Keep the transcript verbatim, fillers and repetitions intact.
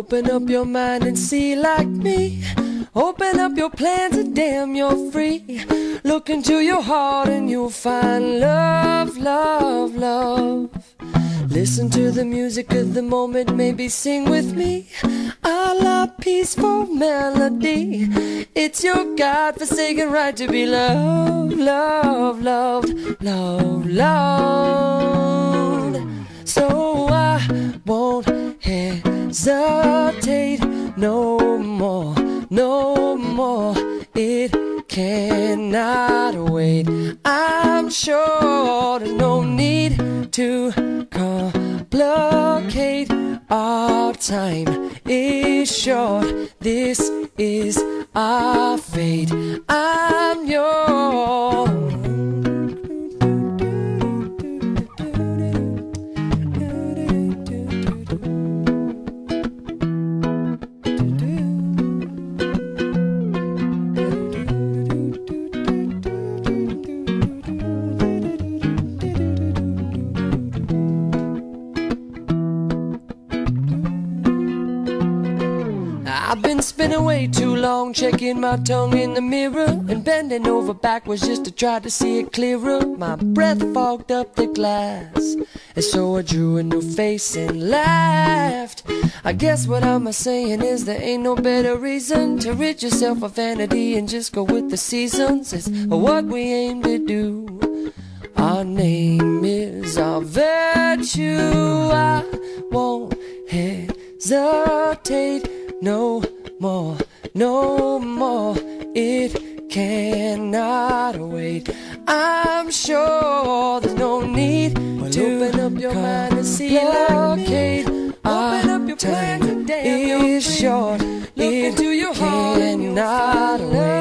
open up your mind and see like me. Open up your plans and damn, you're free. Look into your heart and you'll find love, love, love. Listen to the music of the moment, maybe sing with me. A la peaceful melody. It's your God-forsaken right to be loved, loved, loved, loved, loved. So I won't hesitate no more, no more. It cannot wait. I'm sure there's no need to complicate. Our time is short. This is our fate. I'm yours. I've been spinning way too long, checking my tongue in the mirror and bending over backwards just to try to see it clearer. My breath fogged up the glass, and so I drew a new face and laughed. I guess what I'm saying is there ain't no better reason to rid yourself of vanity and just go with the seasons. It's what we aim to do. Our name is our virtue. I won't hesitate no more, no more. It cannot wait. I'm sure there's no need well, to open up your mind and see like me. Open up your plan today. It's short. Look it into your heart cannot wait.